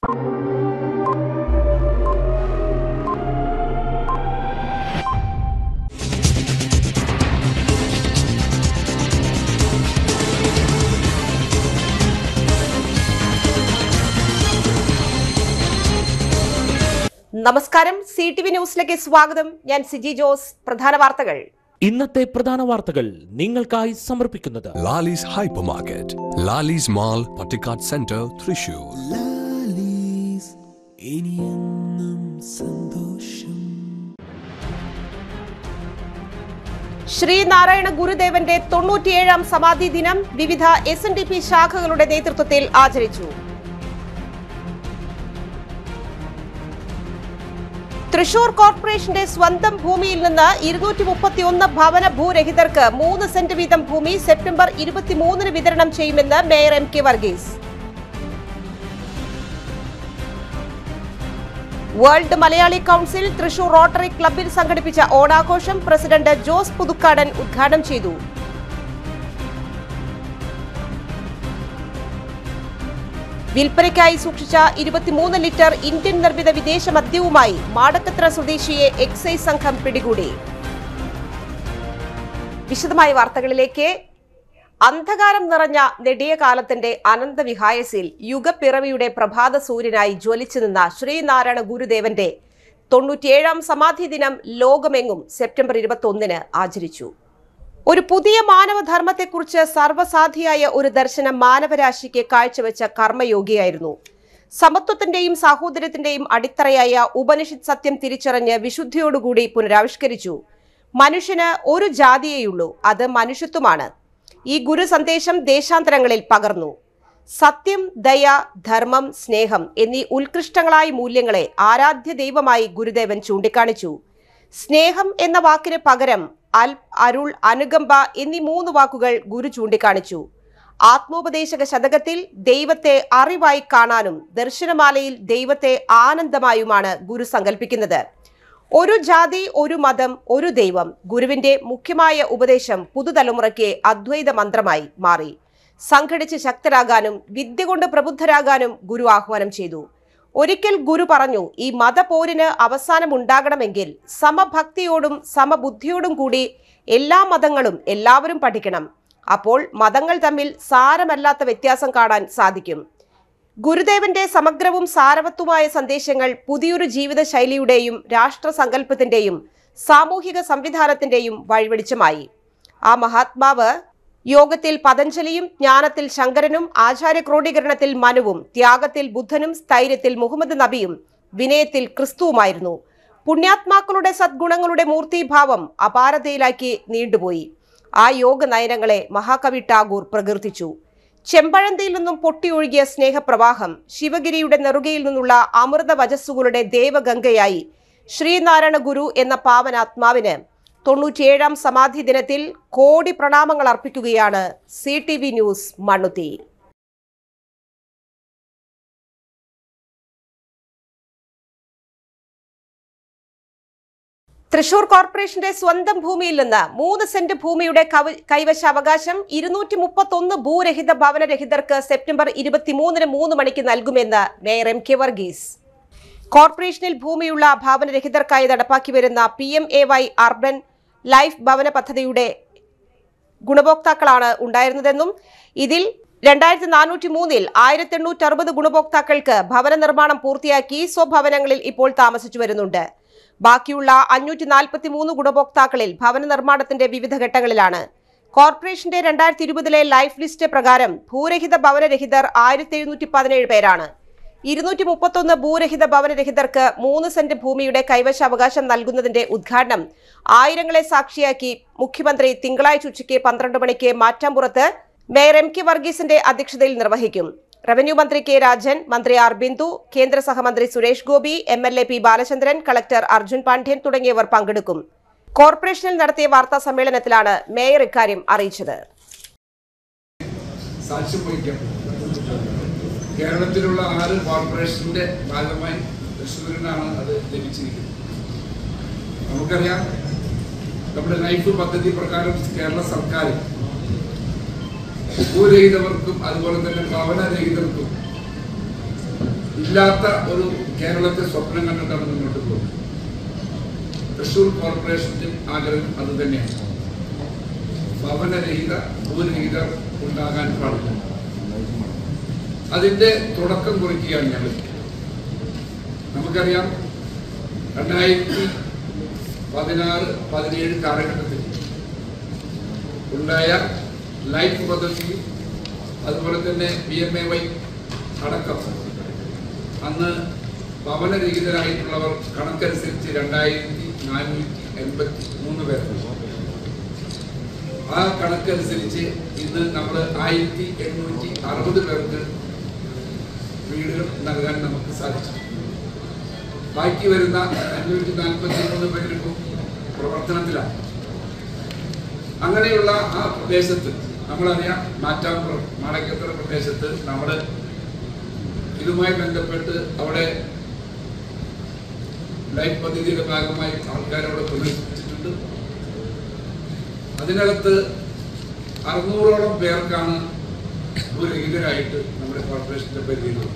നമസ്കാരം, CTV ന്യൂസിലേക്ക് സ്വാഗതം. ഞാൻ സിജി ജോസ്. പ്രധാന വാർത്തകൾ. ഇന്നത്തെ പ്രധാന വാർത്തകൾ നിങ്ങൾക്കായി സമർപ്പിക്കുന്നത് Lalees hyper market, Lalees mall, Pattikkad centre, Thrissur. Lalees ഇനിയെന്നും സന്തോഷം. ശ്രീനാരായണ ഗുരുദേവന്റെ 97ാം സമാധി ദിനം വിവിധ SNDP ശാഖകളുടെ നേതൃത്വത്തിൽ ആചരിച്ചു. തൃശൂർ കോർപ്പറേഷന്റെ സ്വന്തം ഭൂമിയിൽ നിന്ന് 231 ഭവന ഭൂരഹിതർക്ക് 3 സെന്റ് വീതം ഭൂമി സെപ്റ്റംബർ 23 വിതരണം ചെയ്യുമെന്ന് mayor MK Varghese. World Malayali council Thrissur rotary ക്ലബ്ബിൽ സംഘടിപ്പിച്ച ഓണാഘോഷം പ്രസിഡന്റ് ജോസ് പുതുക്കാടൻ ഉദ്ഘാടനം ചെയ്തു. വിൽപ്പനയ്ക്കായി സൂക്ഷിച്ച 23 ലിറ്റർ ഇന്ത്യൻ നിർമ്മിത വിദേശ മദ്യവുമായി മാടക്കത്ര സ്വദേശിയെ എക്സൈസ് സംഘം പിടികൂടി. വിശദമായ വാർത്തകളിലേക്ക്. അന്ധകാരം നിറഞ്ഞ നെടിയ കാലത്തിന്റെ അനന്തവിഹായസിൽ യുഗപ്പിറവിയുടെ പ്രഭാത സൂര്യനായി ജ്വലിച്ചു നിന്ന ശ്രീനാരായണ ഗുരുദേവന്റെ 97ാം സമാധി ദിനം ലോകമെങ്ങും സെപ്റ്റംബർ 21 ആചരിച്ചു. ഒരു പുതിയ മാനവധർമ്മത്തെക്കുറിച്ച് സർവ്വസാധിയായ ഒരു ദർശനം മാനവരാശിക്ക് കാഴ്ചവെച്ച കർമ്മയോഗിയായിരുന്നു. സമത്വത്തിന്റെയും സാഹോദര്യത്തിന്റെയും അടിത്തറയായ ഉപനിഷത്ത് സത്യം തിരിച്ചറിഞ്ഞ് വിശുദ്ധിയോടുകൂടി പുനരാവിഷ്കരിച്ചു. മനുഷ്യന് ഒരു ജാതിയേയുള്ളൂ, അത് മനുഷ്യത്വമാണ്. ഈ ഗുരു സന്ദേശം ദേശാന്തരങ്ങളിൽ പകർന്നു. സത്യം, ദയ, ധർമ്മം, സ്നേഹം എന്നീ ഉത്കൃഷ്ടങ്ങളായ മൂല്യങ്ങളെ ആരാധ്യ ദൈവമായി ഗുരുദേവൻ ചൂണ്ടിക്കാണിച്ചു. സ്നേഹം എന്ന വാക്കിന് പകരം അരുൾ, അനുകമ്പ എന്നീ 3 വാക്കുകൾ ഗുരു ചൂണ്ടിക്കാണിച്ചു. ആത്മോപദേശക ശതകത്തിൽ ദൈവത്തെ അറിവായി കാണാനും ദർശനമാലയിൽ ദൈവത്തെ ആനന്ദമായുമാണ് ഗുരു സങ്കല്പിക്കുന്നത്. ഒരു ജാതി, ഒരു മതം, ഒരു ദൈവം. ഗുരുവിന്റെ മുഖ്യമായ ഉപദേശം പുതുതലമുറയ്ക്ക് അദ്വൈത മന്ത്രമായി മാറി. സംഘടിച്ച് ശക്തരാകാനും വിദ്യ കൊണ്ട് പ്രബുദ്ധരാകാനും ഗുരു ആഹ്വാനം ചെയ്തു. ഒരിക്കൽ ഗുരു പറഞ്ഞു, ഈ മതപോരിന് അവസാനം ഉണ്ടാകണമെങ്കിൽ സമഭക്തിയോടും സമബുദ്ധിയോടും കൂടി എല്ലാ മതങ്ങളും എല്ലാവരും പഠിക്കണം. അപ്പോൾ മതങ്ങൾ തമ്മിൽ സാരമല്ലാത്ത വ്യത്യാസം കാണാൻ സാധിക്കും. ഗുരുദേവന്റെ സമഗ്രവും സാരവത്തുമായ സന്ദേശങ്ങൾ പുതിയൊരു ജീവിത ശൈലിയുടെയും രാഷ്ട്രസങ്കല്പത്തിന്റെയും സാമൂഹിക സംവിധാനത്തിന്റെയും വഴിവെളിച്ചമായി. ആ മഹാത്മാവ് യോഗത്തിൽ പതഞ്ജലിയും, ജ്ഞാനത്തിൽ ശങ്കരനും, ആചാര്യ ക്രോഡീകരണത്തിൽ മനുവും, ത്യാഗത്തിൽ ബുദ്ധനും, സ്ഥൈര്യത്തിൽ മുഹമ്മദ് നബിയും, വിനയത്തിൽ ക്രിസ്തുവുമായിരുന്നു. പുണ്യാത്മാക്കളുടെ സദ്ഗുണങ്ങളുടെ മൂർത്തിഭാവം അപാരതയിലാക്കി നീണ്ടുപോയി. ആ യോഗ നയനങ്ങളെ മഹാകവി ടാഗോർ പ്രകീർത്തിച്ചു. ചെമ്പഴന്തിയിൽ നിന്നും പൊട്ടിയൊഴുകിയ സ്നേഹപ്രവാഹം ശിവഗിരിയുടെ നെറുകയിൽ നിന്നുള്ള അമൃത വചസ്സുകളുടെ ദേവഗംഗയായി ശ്രീനാരായണ ഗുരു എന്ന പാവനാത്മാവിന് 97ാം സമാധി ദിനത്തിൽ കോടി പ്രണാമങ്ങൾ അർപ്പിക്കുകയാണ് CTV ന്യൂസ് മണ്ണുത്തി. തൃശൂർ കോർപ്പറേഷന്റെ സ്വന്തം ഭൂമിയിൽ നിന്ന് 3 സെന്റ് ഭൂമിയുടെ കൈവശാവകാശം 231 ഭൂരഹിത ഭവനരഹിതർക്ക് സെപ്റ്റംബർ 23 3 മണിക്ക് നൽകുമെന്ന് മേയർ MK വർഗീസ്. കോർപ്പറേഷനിൽ ഭൂമിയുള്ള ഭവനരഹിതർക്കായി നടപ്പാക്കി വരുന്ന PMAY അർബൻ ലൈഫ് ഭവന പദ്ധതിയുടെ ഗുണഭോക്താക്കളാണ് ഉണ്ടായിരുന്നതെന്നും ഇതിൽ 2403 1860 ഗുണഭോക്താക്കൾക്ക് ഭവന നിർമ്മാണം പൂർത്തിയാക്കി സ്വഭവനങ്ങളിൽ ഇപ്പോൾ താമസിച്ചു വരുന്നുണ്ട്. ബാക്കിയുള്ള 543 ഗുണഭോക്താക്കളിൽ ഭവന നിർമ്മാണത്തിന്റെ വിവിധ ഘട്ടങ്ങളിലാണ്. കോർപ്പറേഷന്റെ 2020 ലൈഫ് ലിസ്റ്റ് പ്രകാരം ഭൂരഹിത ഭവനരഹിതർ 1717 പേരാണ്. 231 ഭൂരഹിത ഭവനരഹിതർക്ക് 3 സെന്റ് ഭൂമിയുടെ കൈവശാവകാശം നൽകുന്നതിന്റെ ഉദ്ഘാടനം ആയിരങ്ങളെ സാക്ഷിയാക്കി മുഖ്യമന്ത്രി തിങ്കളാഴ്ച ഉച്ചയ്ക്ക് 12 മണിക്ക് മാറ്റാമ്പുറത്ത് മേയർ MK വർഗീസിന്റെ അധ്യക്ഷതയിൽ നിർവഹിക്കും. റവന്യൂ മന്ത്രി K രാജൻ, മന്ത്രി R ബിന്ദു, കേന്ദ്ര സഹമന്ത്രി Suresh Gopi, MLA P Balachandran, collector Arjun Pandian തുടങ്ങിയവർ പങ്കെടുക്കും. കോർപ്പറേഷനിൽ നടത്തിയ വാർത്താ സമ്മേളനത്തിലാണ് മേയർ ഇക്കാര്യം അറിയിച്ചത്. കേരളത്തിലുള്ള 6 കോർപ്പറേഷന്റെ ഭാഗമായി തൃശ്ശൂരിനാണ് അത് ലഭിച്ചിരിക്കുന്നത്. നമുക്കറിയാം, നമ്മുടെ ലൈഫ് പദ്ധതി പ്രകാരം കേരള സർക്കാർ ഭൂരഹിതവർക്കും അതുപോലെ തന്നെ ഭവനരഹിതർക്കും ഇല്ലാത്ത ഒരു കേരളത്തെ സ്വപ്നം കണ്ടിട്ടാണ് മുന്നോട്ട് പോകുന്നത്. തൃശ്ശൂർ കോർപ്പറേഷന്റെ ആഗ്രഹം അത് തന്നെയാണ്. ഭവനരഹിത ഭൂരഹിതർ ഉണ്ടാകാൻ പാടില്ല. അതിന്റെ തുടക്കം കുറിക്കുകയാണ് ഞങ്ങൾ. നമുക്കറിയാം 2016-17 കാലഘട്ടത്തിൽ ഉണ്ടായ ലൈഫ് പദ്ധതി, അതുപോലെ തന്നെ PMAY അടക്കം അന്ന് ഭവനരഹിതരായിട്ടുള്ളവർ കണക്കനുസരിച്ച് 2483 പേർ. ആ കണക്കനുസരിച്ച് ഇന്ന് നമ്മൾ 1860 പേർക്ക് വീടുകൾ നൽകാൻ നമുക്ക് സാധിച്ചു. ബാക്കി വരുന്ന 543 പേർക്കും പ്രവർത്തനത്തിലാണ്. അങ്ങനെയുള്ള ആ പ്രദേശത്ത് നമ്മളറിയാം, മാറ്റാമ്പുറം മാടക്കത്തറ പ്രദേശത്ത് നമ്മൾ ഇതുമായി ബന്ധപ്പെട്ട് അവിടെ ലൈഫ് പദ്ധതിയുടെ ഭാഗമായി ആൾക്കാരവിടെ പ്രവേശിച്ചിട്ടുണ്ട്. അതിനകത്ത് 600ഓളം പേർക്കാണ് ഭൂരഹിതരായിട്ട് നമ്മുടെ കോർപ്പറേഷന്റെ പരിധിയിലുള്ളത്.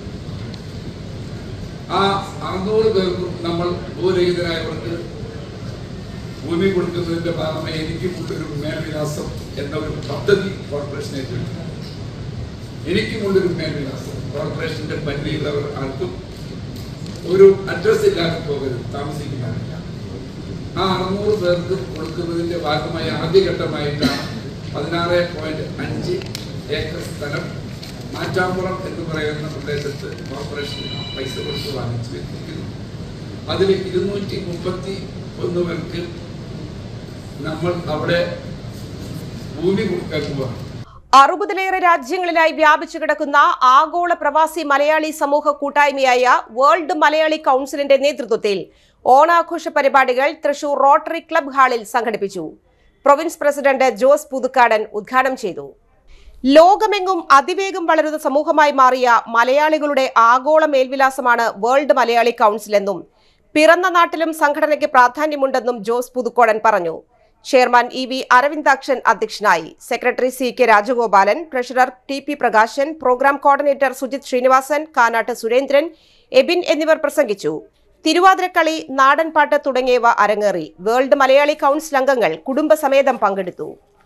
ആ 600 പേർക്കും നമ്മൾ ഭൂരഹിതരായവർക്ക് ഭൂമി കൊടുക്കുന്നതിന്റെ ഭാഗമായി എനിക്കുമുള്ളൊരു മേൽവിലാസം എന്ന ഒരു പദ്ധതി കോർപ്പറേഷൻ ഏറ്റെടുത്തു. എനിക്കുമുള്ളൊരു മേൽവിലാസം, കോർപ്പറേഷന്റെ പരിധിയിലുള്ളവർ ആർക്കും ഒരു അഡ്രസ് ഇല്ലാതെ പോകരുത്, താമസിക്കുന്നില്ല. ആ 600 പേർക്ക് കൊടുക്കുന്നതിന്റെ ഭാഗമായി ആദ്യഘട്ടമായിട്ടാണ് 16.5 ഏക്കർ സ്ഥലം മാറ്റാമ്പുറം എന്ന് പറയുന്ന പ്രദേശത്ത് കോർപ്പറേഷൻ പൈസ കൊടുത്ത് വാങ്ങിച്ചു വെച്ചിരിക്കുന്നു. അതിൽ 231 പേർക്ക് നമ്മൾ അവിടെ ഭൂമി കൊടുക്കാൻ പോവാണ്. 60-ലേറെ രാജ്യങ്ങളിലായി വ്യാപിച്ചു കിടക്കുന്ന ആഗോള പ്രവാസി മലയാളി സമൂഹ കൂട്ടായ്മയായ വേൾഡ് മലയാളി കൗൺസിലിന്റെ നേതൃത്വത്തിൽ ഓണാഘോഷ പരിപാടികൾ തൃശൂർ റോട്ടറി ക്ലബ് ഹാളിൽ സംഘടിപ്പിച്ചു. പ്രൊവിൻസ് പ്രസിഡന്റ് ജോസ് പുതുക്കാടൻ ഉദ്ഘാടനം ചെയ്തു. ലോകമെങ്ങും അതിവേഗം വളരുന്ന സമൂഹമായി മാറിയ മലയാളികളുടെ ആഗോള മേൽവിലാസമാണ് വേൾഡ് മലയാളി കൗൺസിൽ എന്നും പിറന്ന നാട്ടിലും സംഘടനയ്ക്ക് പ്രാധാന്യമുണ്ടെന്നും ജോസ് പുതുക്കോടൻ പറഞ്ഞു. ചെയർമാൻ EV അരവിന്ദാക്ഷൻ അധ്യക്ഷനായി. Secretary CK Rajagopalan, treasurer TP Prakashan, programme coordinator Sujith Sreenivasan, Kanatt Surendran, Ebin എന്നിവർ പ്രസംഗിച്ചു. തിരുവാതിരക്കളി, നാടൻപാട്ട് തുടങ്ങിയവ അരങ്ങേറി. വേൾഡ് മലയാളി കൗൺസിൽ അംഗങ്ങൾ കുടുംബസമേതം പങ്കെടുത്തു.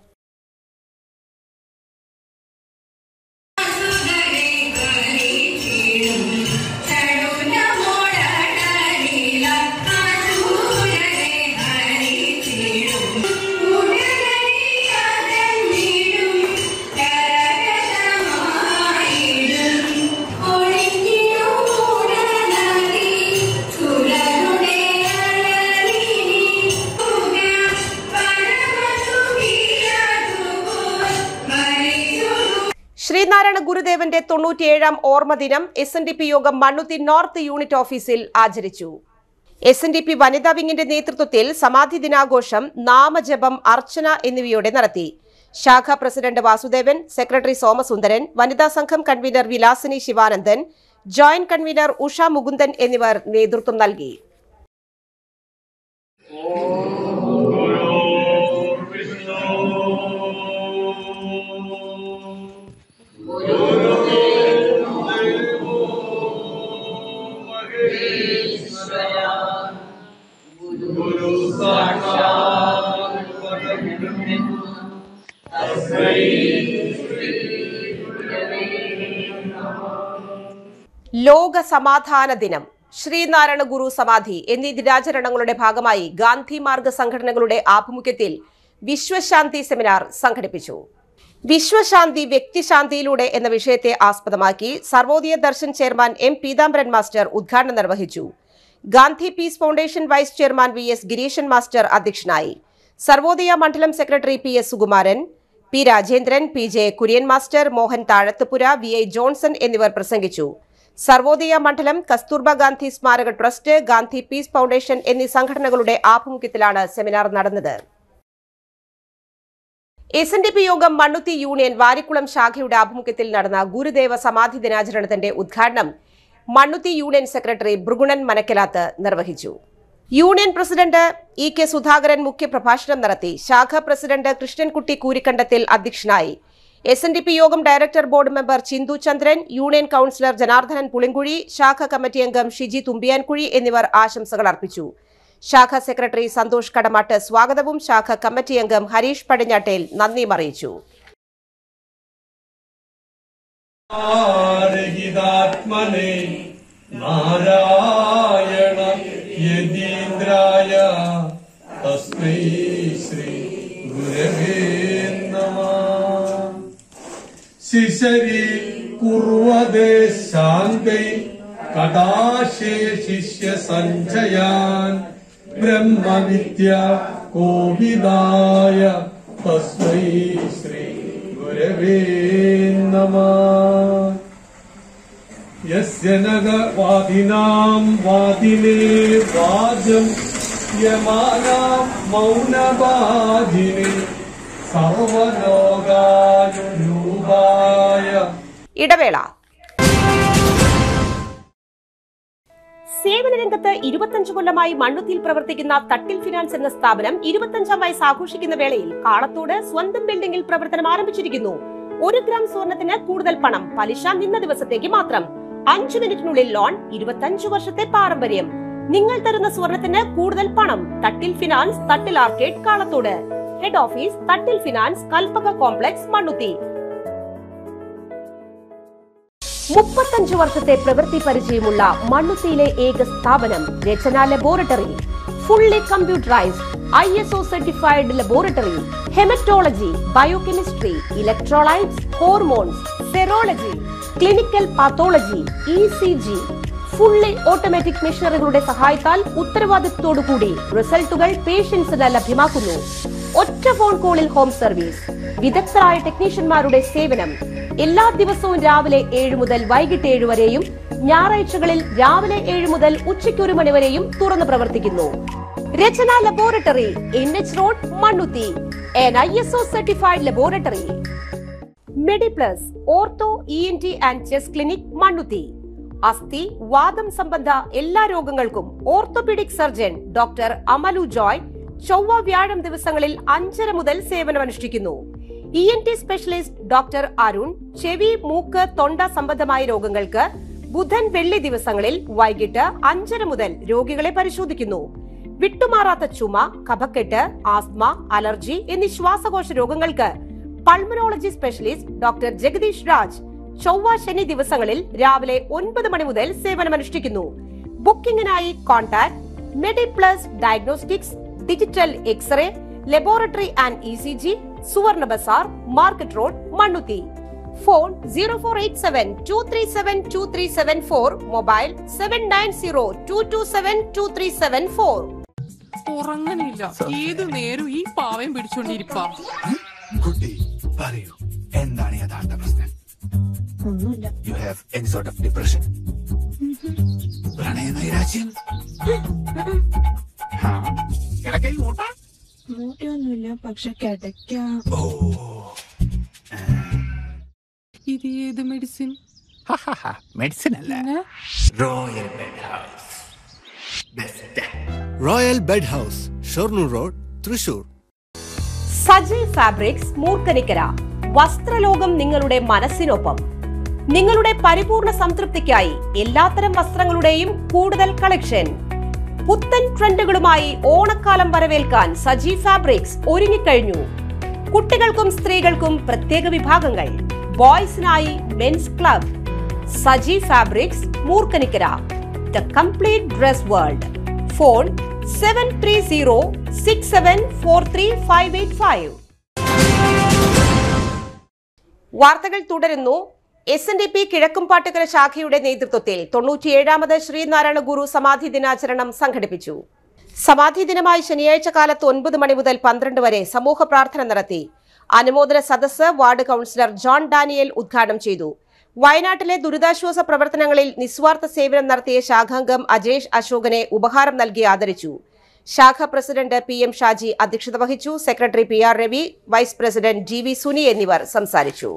ശ്രീനാരായണ ഗുരുദേവന്റെ 97ാം ഓർമ്മ ദിനം SNDP യോഗം മണ്ണുത്തി നോർത്ത് യൂണിറ്റ് ഓഫീസിൽ ആചരിച്ചു. SNDP വനിതാ വിങ്ങിന്റെ നേതൃത്വത്തിൽ സമാധി ദിനാഘോഷം, നാമജപം, അർച്ചന എന്നിവയോടെ നടത്തി. ശാഖാ പ്രസിഡന്റ് വാസുദേവൻ, സെക്രട്ടറി സോമസുന്ദരൻ, വനിതാ സംഘം convener Vilasini Sivanandan, joint convener Usha Mukundan എന്നിവർ നേതൃത്വം നൽകി. ലോക സമാധാന ദിനം, ശ്രീനാരായണ ഗുരു സമാധി എന്നീ ദിനാചരണങ്ങളുടെ ഭാഗമായി ഗാന്ധി മാർഗ സംഘടനകളുടെ ആഭിമുഖ്യത്തിൽ വിശ്വശാന്തി സെമിനാർ സംഘടിപ്പിച്ചു. വിശ്വശാന്തി വ്യക്തിശാന്തിയിലൂടെ എന്ന വിഷയത്തെ ആസ്പദമാക്കി Sarvodaya Darshan chairman M Peethambaran master ഉദ്ഘാടനം നിർവഹിച്ചു. Gandhi peace foundation vice chairman VS Gireeshan master അധ്യക്ഷനായി. സർവോദയ മണ്ഡലം secretary PS Sukumaran, P Rajendran, PJ Kurian master, Mohan Thazhathupura, VI Johnson എന്നിവർ പ്രസംഗിച്ചു. സർവോദയ മണ്ഡലം, കസ്തൂർബ ഗാന്ധി സ്മാരക ട്രസ്റ്റ്, ഗാന്ധി പീസ് ഫൗണ്ടേഷൻ എന്നീ സംഘടനകളുടെ ആഭിമുഖ്യത്തിലാണ് സെമിനാർ നടന്നത്. SNDP യോഗം മണ്ണുത്തി യൂണിയൻ വാരിക്കുളം ശാഖയുടെ ആഭിമുഖ്യത്തിൽ നടന്ന ഗുരുദേവ സമാധി ദിനാചരണത്തിന്റെ ഉദ്ഘാടനം മണ്ണുത്തി യൂണിയൻ സെക്രട്ടറി ഭൃഗുണൻ മനക്കലാത്ത് നിർവഹിച്ചു. യൂണിയൻ പ്രസിഡന്റ് EK സുധാകരൻ മുഖ്യപ്രഭാഷണം നടത്തി. ശാഖാ പ്രസിഡന്റ് കൃഷ്ണൻകുട്ടി കൂരിക്കണ്ടത്തിൽ അധ്യക്ഷനായി. SNDP Yogam director board member Chinthu Chandran, union councillor Janardhanan Pulinkuzhi, ശാഖ കമ്മിറ്റി അംഗം ഷിജി തുമ്പിയാൻകുഴി എന്നിവർ ആശംസകൾ അർപ്പിച്ചു. ശാഖ സെക്രട്ടറി സന്തോഷ് കടമാട്ട് സ്വാഗതവും ശാഖ കമ്മിറ്റി അംഗം ഹരീഷ് പടിഞ്ഞാട്ടേൽ നന്ദിയും അറിയിച്ചു. നാരായണ യതീന്ദ്രായ തസ്മൈ ശ്രീ ഗുരവേ നമഃ. ശിശരി കുർവദേ ശാന്തൈ കടാശേ ശിഷ്യ സഞ്ജയാൻ ബ്രഹ്മവിദ്യ കോവിദായ തസ്മൈ ശ്രീ ഗുരവേ നമഃ. യസ്യ നഗവാദിനാം വാദിനേ വാജം യമാനാം മൗനവാദിനേ സർവലോകാനുരൂപായ. ഇടവേള. സേവന രംഗത്ത് 25 കൊല്ലമായി മണ്ണുത്തിയിൽ പ്രവർത്തിക്കുന്ന തട്ടിൽ ഫിനാൻസ് എന്ന സ്ഥാപനം 25ാം വയസ്സ് ആഘോഷിക്കുന്ന വേളയിൽ കാളത്തോട് സ്വന്തം ബിൽഡിംഗിൽ പ്രവർത്തനം ആരംഭിച്ചിരിക്കുന്നു. 1 ഗ്രാം സ്വർണത്തിന് കൂടുതൽ പണം, പലിശ നിന്ന ദിവസത്തേക്ക് മാത്രം, 5 മിനിറ്റിനുള്ളിൽ ലോൺ, 25 വർഷത്തെ പാരമ്പര്യം. നിങ്ങൾ തരുന്ന സ്വർണത്തിന് കൂടുതൽ പണം. Thattil finance, Thattil arcade, Kalathode. Head office Thattil finance, Kalpaka complex, Mannuthy. 35 വർഷത്തെ പ്രവൃത്തി പരിചയമുള്ള മണ്ണുത്തിയിലെ ഏക സ്ഥാപനം Rachana laboratory. Fully computerised, ISO certified laboratory. Haematology, biochemistry, electrolytes, hormones, serology, clinical pathology, ECG. Fully automatic മെഷീനറികളുടെ സഹായത്താൽ ഉത്തരവാദിത്വത്തോടുകൂടി റിസൾട്ടുകൾ പേഷ്യൻസിന് ലഭ്യമാക്കുന്നു. ഒറ്റ ഫോൺ കോളിൽ ഹോം സർവീസ്. വിദഗ്ധരായ ടെക്നീഷ്യന്മാരുടെ സേവനം. എല്ലാ ദിവസവും രാവിലെ 7 മുതൽ വൈകിട്ട് 7 വരെയും ഞായറാഴ്ചകളിൽ രാവിലെ 7 മുതൽ ഉച്ചയ്ക്ക് 1 മണി വരെയും തുറന്നു പ്രവർത്തിക്കുന്നു. Rachana laboratory, NH road, Mannuthy. an ISO certified laboratory. Mediplus, ortho, ENT and chest clinic, Mannuthy. അസ്ഥി, വാദം സംബന്ധ എല്ലാ രോഗങ്ങൾക്കും orthopaedic surgeon doctor Amalu Joy ചൊവ്വ വ്യാഴം ദിവസങ്ങളിൽ 5:30 മുതൽ സേവനമനുഷ്ഠിക്കുന്നു. ENT സ്പെഷ്യലിസ്റ്റ് ഡോക്ടർ അരുൺ ചെവി, മൂക്ക്, തൊണ്ട സംബന്ധമായ രോഗങ്ങൾക്ക് ബുധൻ, വെള്ളി ദിവസങ്ങളിൽ വൈകിട്ട് 5:30 മുതൽ രോഗികളെ പരിശോധിക്കുന്നു. വിട്ടുമാറാത്ത ചുമ, കഫക്കെട്ട്, ആസ്മ, അലർജി എന്നീ ശ്വാസകോശ രോഗങ്ങൾക്ക് pulmonology specialist doctor Jagadeesh Raj ചൊവ്വ, ശനി ദിവസങ്ങളിൽ രാവിലെ 9 മണി മുതൽ സേവനമനുഷ്ഠിക്കുന്നു. ബുക്കിംഗിനായി contact Mediplus diagnostics, digital x-ray, laboratory and ECG, Suvarna bazaar, market road, Mannuthy. Phone 0487-237-2374, mobile 790227-2374. ഉറങ്ങണില്ല, ഏതു നേരം ഈ പാവം പിടിച്ചോണ്ടിരിപ്പാ. കുട്ടി പറയൂ, എന്താണ് യഥാർത്ഥ പ്രശ്നം? ഒന്നുമില്ല. You have any sort of depression? പ്രണയ നൈരാശ്യം? മൂട്ടയൊന്നുമില്ല, പക്ഷെ കിടക്കാം. ഓ, ഇത് ഏത് മെഡിസിൻ? മെഡിസിൻ അല്ല, royal bed house. Royal bed house, Shoranur road, Thrissur. Saji fabrics, Moorkanikkara. വസ്ത്രലോകം നിങ്ങളുടെ മനസ്സിനൊപ്പം. നിങ്ങളുടെ പരിപൂർണ സംതൃപ്തിക്കായി എല്ലാത്തരം വസ്ത്രങ്ങളുടെയും കൂടുതൽ കളക്ഷൻ. പുത്തൻ ട്രെൻഡുകളുമായി ഓണക്കാലം വരവേൽക്കാൻ സജി ഫാബ്രിക്സ് ഒരുങ്ങിക്കഴിഞ്ഞു. കുട്ടികൾക്കും സ്ത്രീകൾക്കും പ്രത്യേക വിഭാഗങ്ങൾ. ബോയ്സിനായി men's club. Saji fabrics, Moorkanikkara. The complete dress world. Phone 7306743585. വാർത്തകൾ തുടരുന്നു. SNDP കിഴക്കുംപാട്ടുകര ശാഖയുടെ നേതൃത്വത്തിൽ 97ാമത് ശ്രീനാരായണ ഗുരു സമാധി ദിനാചരണം സംഘടിപ്പിച്ചു. സമാധി ദിനമായി ശനിയാഴ്ച കാലത്ത് 9 മണി മുതൽ 12 വരെ സമൂഹ പ്രാർത്ഥന നടത്തി. അനുമോദന സദസ്സ് വാർഡ് കൌൺസിലർ ജോൺ ഡാനിയൽ ഉദ്ഘാടനം ചെയ്തു. വയനാട്ടിലെ ദുരിതാശ്വാസ പ്രവർത്തനങ്ങളിൽ നിസ്വാർത്ഥ സേവനം നടത്തിയ ശാഖാംഗം അജേഷ് അശോകനെ ഉപഹാരം നൽകി ആദരിച്ചു. ശാഖ പ്രസിഡന്റ് PM ഷാജി അധ്യക്ഷത വഹിച്ചു. Secretary PR Ravi, vice president GV Suni എന്നിവർ സംസാരിച്ചു.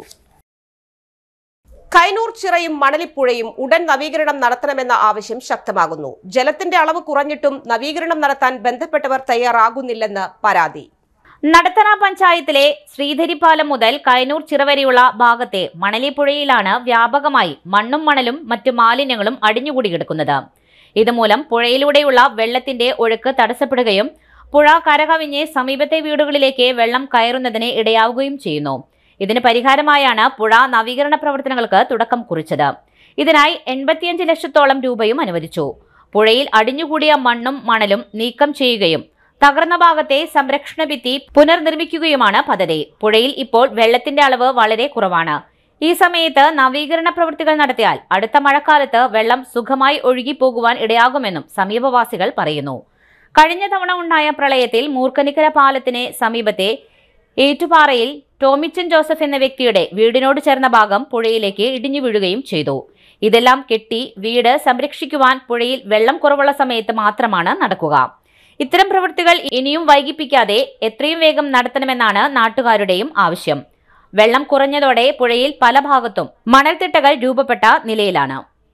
കൈനൂർ ചിറയും മണലിപ്പുഴയും ഉടൻ നവീകരണം നടത്തണമെന്ന ആവശ്യം ശക്തമാകുന്നു. ജലത്തിന്റെ അളവ് കുറഞ്ഞിട്ടും നവീകരണം നടത്താൻ ബന്ധപ്പെട്ടവർ തയ്യാറാകുന്നില്ലെന്ന് പരാതി. നടത്തറ പഞ്ചായത്തിലെ ശ്രീധരിപ്പാലം മുതൽ കൈനൂർ ചിറവരെയുള്ള ഭാഗത്തെ മണലിപ്പുഴയിലാണ് വ്യാപകമായി മണ്ണും മണലും മറ്റു മാലിന്യങ്ങളും അടിഞ്ഞുകൂടി കിടക്കുന്നത്. ഇതുമൂലം പുഴയിലൂടെയുള്ള വെള്ളത്തിന്റെ ഒഴുക്ക് തടസ്സപ്പെടുകയും പുഴ കരകവിഞ്ഞ് സമീപത്തെ വീടുകളിലേക്ക് വെള്ളം കയറുന്നതിന് ഇടയാവുകയും ചെയ്യുന്നു. ഇതിന് പരിഹാരമായാണ് പുഴ നവീകരണ പ്രവർത്തനങ്ങൾക്ക് തുടക്കം കുറിച്ചത്. ഇതിനായി 85 ലക്ഷത്തോളം രൂപയും അനുവദിച്ചു. പുഴയിൽ അടിഞ്ഞുകൂടിയ മണ്ണും മണലും നീക്കം ചെയ്യുകയും തകർന്ന ഭാഗത്തെ സംരക്ഷണ ഭിത്തി പുനർനിർമ്മിക്കുകയുമാണ് പദ്ധതി. പുഴയിൽ ഇപ്പോൾ വെള്ളത്തിന്റെ അളവ് വളരെ കുറവാണ്. ഈ സമയത്ത് നവീകരണ പ്രവൃത്തികൾ നടത്തിയാൽ അടുത്ത മഴക്കാലത്ത് വെള്ളം സുഖമായി ഒഴുകിപ്പോകുവാൻ ഇടയാകുമെന്നും സമീപവാസികൾ പറയുന്നു. കഴിഞ്ഞ തവണ ഉണ്ടായ പ്രളയത്തിൽ മൂർക്കനിക്കര പാലത്തിന് സമീപത്തെ ഏറ്റുപാറയിൽ ടോമിച്ചൻ ജോസഫ് എന്ന വ്യക്തിയുടെ വീടിനോട് ചേർന്ന ഭാഗം പുഴയിലേക്ക് ഇടിഞ്ഞു വീഴുകയും ചെയ്തു. ഇതെല്ലാം കെട്ടി വീട് സംരക്ഷിക്കുവാൻ പുഴയിൽ വെള്ളം കുറവുള്ള സമയത്ത് മാത്രമാണ് നടക്കുക. ഇത്തരം പ്രവൃത്തികൾ ഇനിയും വൈകിപ്പിക്കാതെ എത്രയും വേഗം നടത്തണമെന്നാണ് നാട്ടുകാരുടെയും ആവശ്യം. വെള്ളം കുറഞ്ഞതോടെ പുഴയിൽ പല ഭാഗത്തും മണൽത്തിട്ടകൾ രൂപപ്പെട്ട നിലയിലാണ്.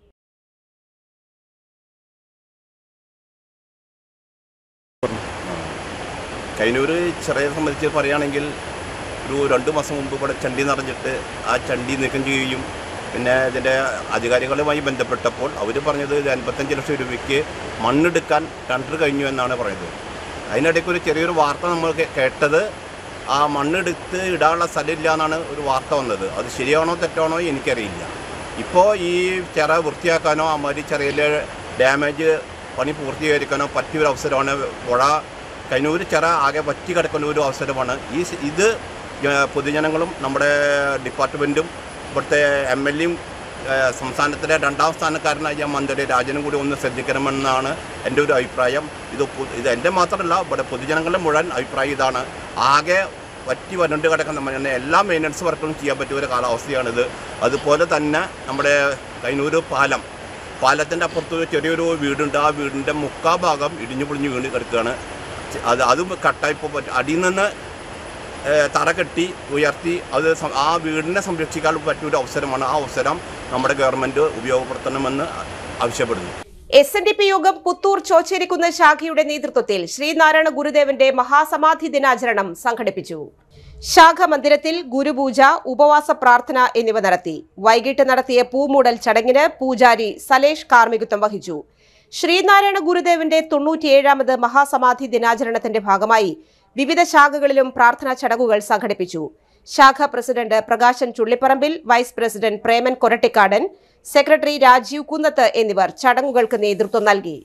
കൈനൂര് ചിറയെ സംബന്ധിച്ച് പറയുകയാണെങ്കിൽ ഒരു 2 മാസം മുമ്പ് ഇവിടെ ചണ്ടി നിറഞ്ഞിട്ട് ആ ചണ്ടി നീക്കം ചെയ്യുകയും പിന്നെ ഇതിൻ്റെ അധികാരികളുമായി ബന്ധപ്പെട്ടപ്പോൾ അവർ പറഞ്ഞത് 55 ലക്ഷം രൂപയ്ക്ക് മണ്ണെടുക്കാൻ ടെൻഡർ കഴിഞ്ഞു എന്നാണ് പറയുന്നത്. അതിനിടയ്ക്ക് ഒരു ചെറിയൊരു വാർത്ത നമ്മൾ കേട്ടത് ആ മണ്ണെടുത്ത് ഇടാനുള്ള സ്ഥലമില്ല എന്നാണ് ഒരു വാർത്ത വന്നത്. അത് ശരിയാണോ തെറ്റാണോ എനിക്കറിയില്ല. ഇപ്പോൾ ഈ ചിറ വൃത്തിയാക്കാനോ ആ മാതിരി ചിറയിലെ ഡാമേജ് പണി പൂർത്തീകരിക്കാനോ പറ്റിയൊരു അവസരമാണ്. പുഴ കൈനൂര് ചിറ ആകെ വറ്റി കിടക്കുന്ന ഒരു അവസരമാണ്. ഇത് പൊതുജനങ്ങളും നമ്മുടെ ഡിപ്പാർട്ട്മെൻറ്റും ഇവിടുത്തെ MLAയും സംസ്ഥാനത്തിലെ 2ാം സ്ഥാനക്കാരനായ മന്ത്രി രാജനും കൂടി ഒന്ന് ശ്രദ്ധിക്കണമെന്നാണ് എൻ്റെ ഒരു അഭിപ്രായം. ഇത് എൻ്റെ മാത്രമല്ല ഇവിടെ പൊതുജനങ്ങളുടെ മുഴുവൻ അഭിപ്രായം ഇതാണ്. ആകെ വറ്റി വരണ്ട് കിടക്കുന്ന എല്ലാ മെയിൻ്റനൻസ് വർക്കുകളും ചെയ്യാൻ പറ്റിയ ഒരു കാലാവസ്ഥയാണിത്. അതുപോലെ തന്നെ നമ്മുടെ കൈനൂര് പാലത്തിൻ്റെ അപ്പുറത്ത് ചെറിയൊരു വീടുണ്ട്. ആ വീടിൻ്റെ മുക്കാൽ ഭാഗം ഇടിഞ്ഞു പൊളിഞ്ഞ് വീണ് കിടക്കുകയാണ്. അതും കട്ടായിപ്പോൾ അടിയിൽ നിന്ന് തറ കെട്ടി ഉയർത്തി അത് ആ വീടിനെ സംരക്ഷിക്കാൻ പറ്റിയൊരു അവസരമാണ്. ആ അവസരം നമ്മുടെ ഗവൺമെൻറ് ഉപയോഗപ്പെടുത്തണമെന്ന് ആവശ്യപ്പെടുന്നു. SNDP യോഗം പുത്തൂർ ചോച്ചേരിക്കുന്ന് ശാഖയുടെ നേതൃത്വത്തിൽ ശ്രീനാരായണ ഗുരുദേവന്റെ മഹാസമാധി ദിനാചരണം സംഘടിപ്പിച്ചു. ശാഖ മന്ദിരത്തിൽ ഗുരുപൂജ, ഉപവാസ പ്രാർത്ഥന എന്നിവ നടത്തി. വൈകിട്ട് നടത്തിയ പൂമൂടൽ ചടങ്ങിന് പൂജാരി സലേഷ് കാർമ്മികത്വം വഹിച്ചു. ശ്രീനാരായണ ഗുരുദേവന്റെ 97ാമത് മഹാസമാധി ദിനാചരണത്തിന്റെ ഭാഗമായി വിവിധ ശാഖകളിലും പ്രാർത്ഥനാ ചടങ്ങുകൾ സംഘടിപ്പിച്ചു. ശാഖ president Prakashan Chullipparambil, vice president Preman Korattikkadan, secretary Rajeev Kunnath എന്നിവർ ചടങ്ങുകൾക്ക് നേതൃത്വം നൽകി.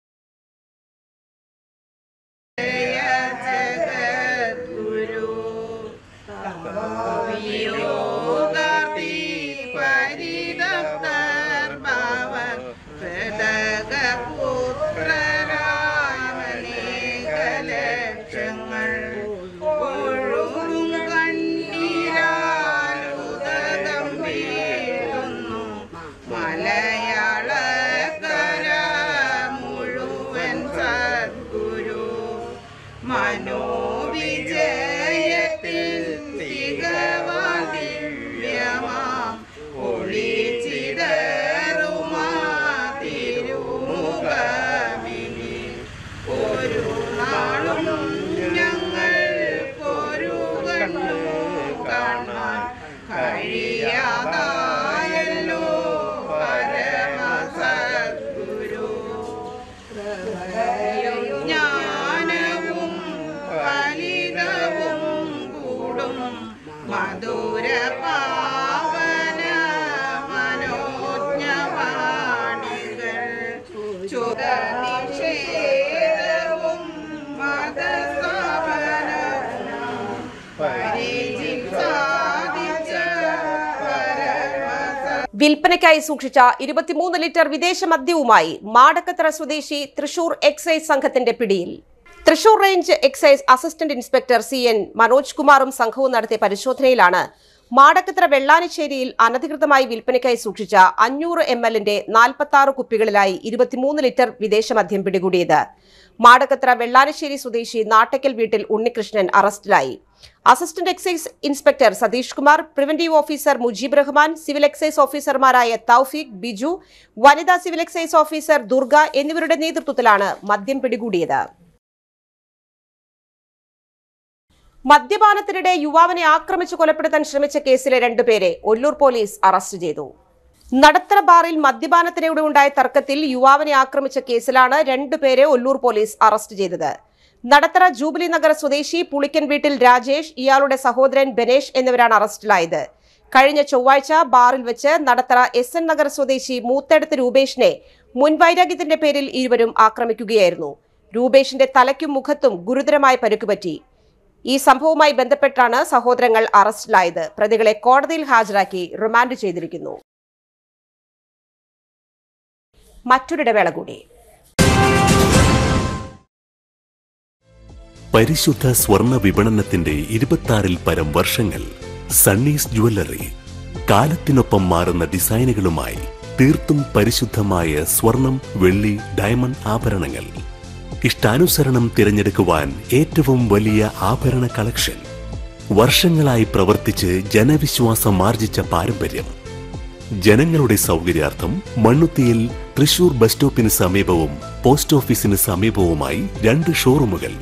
വിൽപ്പനയ്ക്കായി സൂക്ഷിച്ച 23 ലിറ്റർ വിദേശ മദ്യവുമായി മാടക്കത്തറ സ്വദേശി തൃശൂർ എക്സൈസ് സംഘത്തിന്റെ പിടിയിൽ. Thrissur range excise assistant inspector CN Manoj കുമാറും സംഘവും നടത്തിയ പരിശോധനയിലാണ് മാടക്കത്തറ വെള്ളാനിശ്ശേരിയിൽ അനധികൃതമായി വിൽപ്പനയ്ക്കായി സൂക്ഷിച്ച 500 ml 46 കുപ്പികളിലായി 23 ലിറ്റർ വിദേശ മദ്യം പിടികൂടിയത്. മാടക്കത്തറ വെള്ളാനിശ്ശേരി സ്വദേശി നാട്ടക്കൽ വീട്ടിൽ ഉണ്ണികൃഷ്ണൻ അറസ്റ്റിലായി. Assistant excise inspector Satheesh Kumar, preventive officer Mujeeb Rahman, civil excise ഓഫീസർമാരായ തൗഫീഖ്, ബിജു, വനിതാ സിവിൽ എക്സൈസ് ഓഫീസർ ദുർഗ എന്നിവരുടെ നേതൃത്വത്തിലാണ് മദ്യം പിടികൂടിയത്. മദ്യപാനത്തിനിടെ യുവാവിനെ ആക്രമിച്ചു കൊലപ്പെടുത്താൻ ശ്രമിച്ച കേസിലെ 2 പേരെ ഒല്ലൂർ പോലീസ് അറസ്റ്റ് ചെയ്തു. നടത്തറ ബാറിൽ മദ്യപാനത്തിനിടെ ഉണ്ടായ തർക്കത്തിൽ യുവാവിനെ ആക്രമിച്ച കേസിലാണ് 2 പേരെ ഒല്ലൂർ പോലീസ് അറസ്റ്റ് ചെയ്തത്. നടത്തറ ജൂബിലി നഗർ സ്വദേശി പുളിക്കൻ വീട്ടിൽ രാജേഷ്, ഇയാളുടെ സഹോദരൻ ബനേഷ് എന്നിവരാണ് അറസ്റ്റിലായത്. കഴിഞ്ഞ ചൊവ്വാഴ്ച ബാറിൽ വെച്ച് നടത്തറ SN നഗർ സ്വദേശി മൂത്തേടത്ത് രൂപേഷിനെ മുൻവൈരാഗ്യത്തിന്റെ പേരിൽ ഇരുവരും ആക്രമിക്കുകയായിരുന്നു. രൂപേഷിന്റെ തലയ്ക്കും മുഖത്തും ഗുരുതരമായ പരുക്കുപറ്റി. ഈ സംഭവവുമായി ബന്ധപ്പെട്ടാണ് സഹോദരങ്ങൾ അറസ്റ്റിലായത്. പ്രതികളെ കോടതിയിൽ ഹാജരാക്കി റിമാൻഡ് ചെയ്തിരിക്കുന്നു. മറ്റൊരിടവേള കൂടി. പരിശുദ്ധ സ്വർണ്ണ വിപണനത്തിന്റെ 26-ൽ പരം വർഷങ്ങൾ. സണ്ണീസ് ജ്വല്ലറി കാലത്തിനൊപ്പം മാറുന്ന ഡിസൈനുകളുമായി തീർത്തും പരിശുദ്ധമായ സ്വർണം, വെള്ളി, ഡയമണ്ട് ആഭരണങ്ങൾ. ഇഷ്ടാനുസരണം തിരഞ്ഞെടുക്കുവാൻ ഏറ്റവും വലിയ ആഭരണ കളക്ഷൻ. വർഷങ്ങളായി പ്രവർത്തിച്ച് ജനവിശ്വാസം ആർജിച്ച പാരമ്പര്യം. ജനങ്ങളുടെ സൗകര്യാർത്ഥം മണ്ണുത്തിയിൽ തൃശൂർ ബസ് സ്റ്റോപ്പിന് സമീപവും പോസ്റ്റ് ഓഫീസിന് സമീപവുമായി 2 ഷോറൂമുകൾ.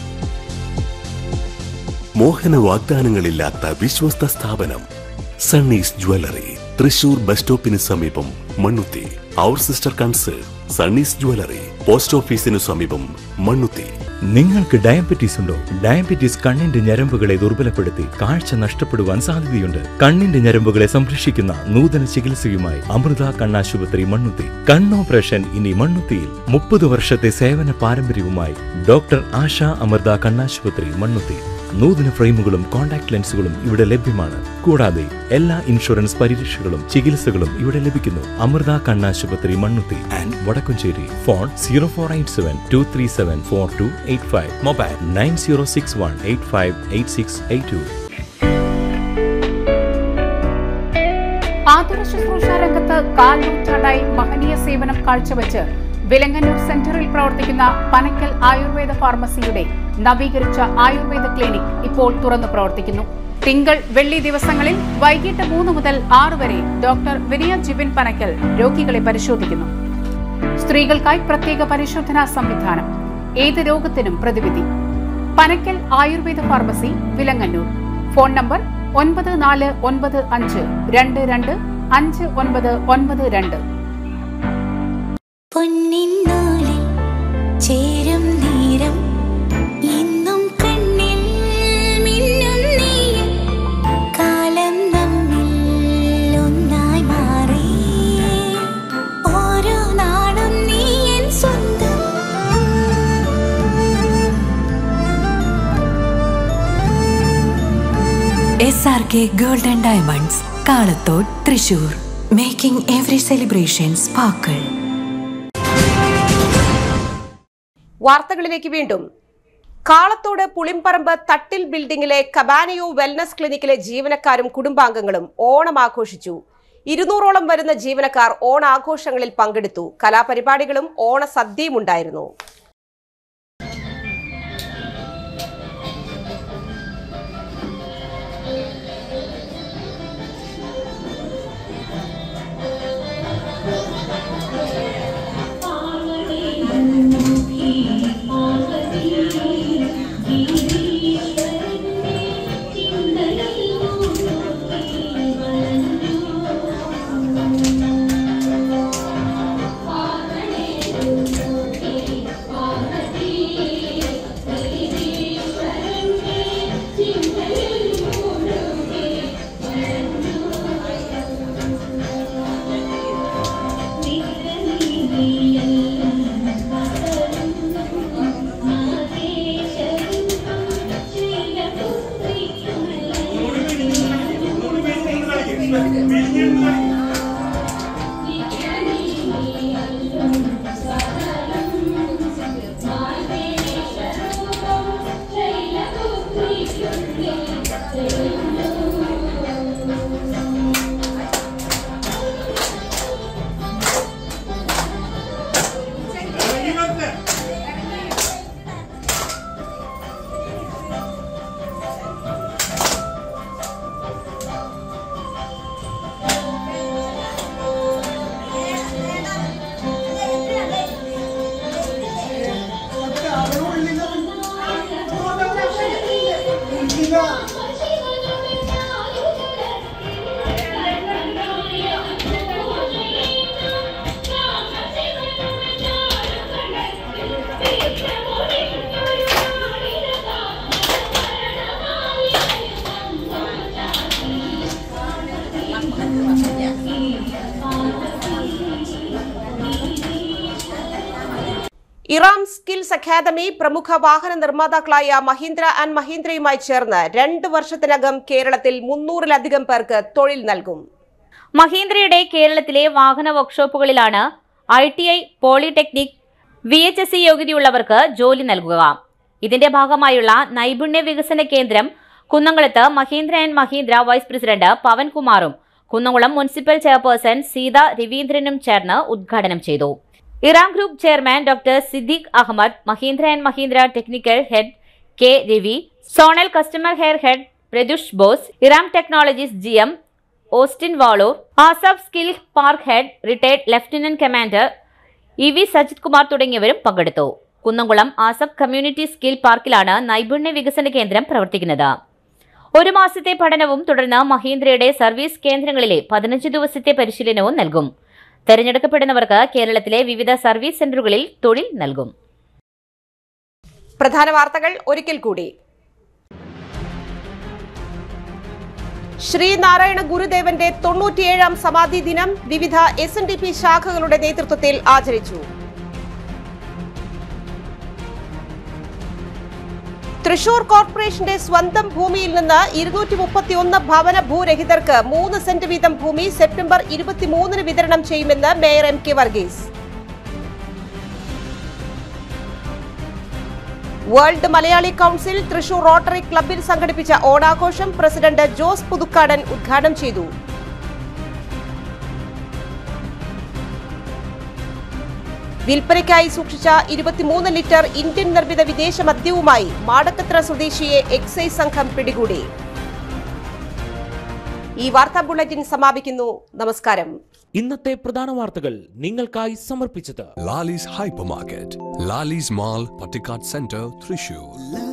മോഹന വാഗ്ദാനങ്ങളില്ലാത്ത വിശ്വസ്ത സ്ഥാപനം സണ്ണീസ് ജ്വല്ലറി, തൃശൂർ ബസ് സ്റ്റോപ്പിന് സമീപം മണ്ണുത്തി. അവർ sister concern Sunny's jewellery, post ഓഫീസിനു സമീപം മണ്ണുത്തി. നിങ്ങൾക്ക് ഡയബറ്റീസ് ഉണ്ടോ? ഡയബറ്റീസ് കണ്ണിന്റെ ഞരമ്പുകളെ ദുർബലപ്പെടുത്തി കാഴ്ച നഷ്ടപ്പെടുവാൻ സാധ്യതയുണ്ട്. കണ്ണിന്റെ ഞരമ്പുകളെ സംരക്ഷിക്കുന്ന നൂതന ചികിത്സയുമായി അമൃത കണ്ണാശുപത്രി മണ്ണുത്തി. കണ്ണോപ്പറേഷൻ ഇനി മണ്ണുത്തിയിൽ. 30 വർഷത്തെ സേവന പാരമ്പര്യവുമായി ഡോക്ടർ ആശ അമൃത കണ്ണാശുപത്രി മണ്ണുത്തി. നൂതന ഫ്രെയിമുകളും കോൺടാക്ട് ലെൻസുകളും ഇവിടെ ലഭ്യമാണ്. കൂടാതെ എല്ലാ ഇൻഷുറൻസ് പരിരക്ഷകളും ചികിത്സകളും ഇവിടെ ലഭിക്കുന്നു. അമൃത കണ്ണാശുപത്രി Mannuthy and Vadakkumchery. Phone 0487237485. Mobile 9061858682. ആതുര ശുശ്രൂഷ രംഗത്ത് കാൽനൂറ്റാണ്ടായി മഹനീയ സേവനം കാഴ്ചവെച്ച് വിലങ്ങന്നൂർ സെന്ററിൽ പ്രവർത്തിക്കുന്ന പനക്കൽ ആയുർവേദ ഫാർമസിയുടെ നവീകരിച്ച ആയുർവേദ ക്ലിനിക് ഇപ്പോൾ തുറന്നു പ്രവർത്തിക്കുന്നു. തിങ്കൾ, വെള്ളി ദിവസങ്ങളിൽ വൈകിട്ട് 3 മുതൽ 6 വരെ ഡോക്ടർ വിനയ ജിബിൻ പനക്കൽ രോഗികളെ പരിശോധിക്കുന്നു. സ്ത്രീകൾക്കായി പ്രത്യേക പരിശോധനാ സംവിധാനം. ഏത് രോഗത്തിനും പ്രതിവിധി. Panakkal ayurveda pharmacy, Vilangannur. Phone number 9495225992. പൊന്നിന്നൂലിൽ ചേരും നേരം ഇന്നും കണ്ണിൽ മിന്നും നീയും കാലം നമ്മിൽ ഒന്നായി മാറി ഓരോ നാടും നീ എൻ സ്വന്തം. SRK Gold and Diamonds, Kalathode, Thrissur. Making every celebration sparkle. വാർത്തകളിലേക്ക് വീണ്ടും. കാളത്തോട് പുളിമ്പറമ്പ് തട്ടിൽ ബിൽഡിംഗിലെ കബാനിയോ വെൽനസ് ക്ലിനിക്കിലെ ജീവനക്കാരും കുടുംബാംഗങ്ങളും ഓണം ആഘോഷിച്ചു. 200ഓളം വരുന്ന ജീവനക്കാർ ഓണാഘോഷങ്ങളിൽ പങ്കെടുത്തു. കലാപരിപാടികളും ഓണസദ്യയും ഉണ്ടായിരുന്നു. ഇറാം സ്കിൽസ് അക്കാദമി പ്രമുഖ വാഹന നിർമ്മാതാക്കളായ മഹീന്ദ്ര ആൻഡ് മഹീന്ദ്രയുമായി ചേർന്ന് 2 വർഷത്തിനകം കേരളത്തിൽ 300-ലധികം പേർക്ക് തൊഴിൽ നൽകും. മഹീന്ദ്രയുടെ കേരളത്തിലെ വാഹന വർക്ക്ഷോപ്പുകളിലാണ് ITI, പോളിടെക്നിക്, VHSE യോഗ്യതയുള്ളവർക്ക് ജോലി നൽകുക. ഇതിന്റെ ഭാഗമായുള്ള നൈപുണ്യ വികസന കേന്ദ്രം കുന്നംകുളത്ത് Mahindra and Mahindra vice president പവൻകുമാറും കുന്നംകുളം മുനിസിപ്പൽ ചെയർപേഴ്സൺ സീത രവീന്ദ്രനും ചേർന്ന് ഉദ്ഘാടനം ചെയ്തു. Iram group chairman doctor Siddique Ahmed, Mahindra and Mahindra technical head K Ravi, zonal customer care head Pradush Bose, Iram technologies GM Austin Valoor, Asaf skill park head retired lieutenant commander EV Sajith Kumar തുടങ്ങിയവരും പങ്കെടുത്തു. കുന്നംകുളം ആസഫ് കമ്മ്യൂണിറ്റി സ്കിൽ പാർക്കിലാണ് നൈപുണ്യ വികസന കേന്ദ്രം പ്രവർത്തിക്കുന്നത്. 1 മാസത്തെ പഠനവും തുടർന്ന് മഹീന്ദ്രയുടെ സർവീസ് കേന്ദ്രങ്ങളിലെ 15 ദിവസത്തെ പരിശീലനവും നൽകും. തെരഞ്ഞെടുക്കപ്പെടുന്നവർക്ക് കേരളത്തിലെ വിവിധ സർവീസ് സെന്ററുകളിൽ തൊഴിൽ നൽകും. പ്രധാന വാർത്തകൾ ഒരിക്കൽ കൂടി. ശ്രീനാരായണ ഗുരുദേവന്റെ 97ാം സമാധി ദിനം വിവിധ SNDP ശാഖകളുടെ നേതൃത്വത്തിൽ ആചരിച്ചു. തൃശൂർ കോർപ്പറേഷന്റെ സ്വന്തം ഭൂമിയിൽ നിന്ന് 231 ഭവന ഭൂരഹിതർക്ക് 3 സെന്റ് വീതം ഭൂമി സെപ്റ്റംബർ 23-ന് വിതരണം ചെയ്യുമെന്ന് mayor MK Varghese. World Malayali council Thrissur rotary ക്ലബ്ബിൽ സംഘടിപ്പിച്ച ഓണാഘോഷം പ്രസിഡന്റ് ജോസ് പുതുക്കാടൻ ഉദ്ഘാടനം ചെയ്തു. വിൽപ്പനയ്ക്കായി സൂക്ഷിച്ച 23 ലിറ്റർ ഇന്ത്യൻ നിർമ്മിത വിദേശ മദ്യവുമായി മാടക്കത്ര സ്വദേശിയെ എക്സൈസ് സംഘം പിടികൂടി. ഈ വാർത്താ ബുള്ളറ്റിൻ സമാപിക്കുന്നു. നമസ്കാരം. ഇന്നത്തെ പ്രധാന വാർത്തകൾ നിങ്ങൾക്കായി സമർപ്പിച്ചത് Lalees hypermarket, Lalees mall, Pattikkad centre, Thrissur.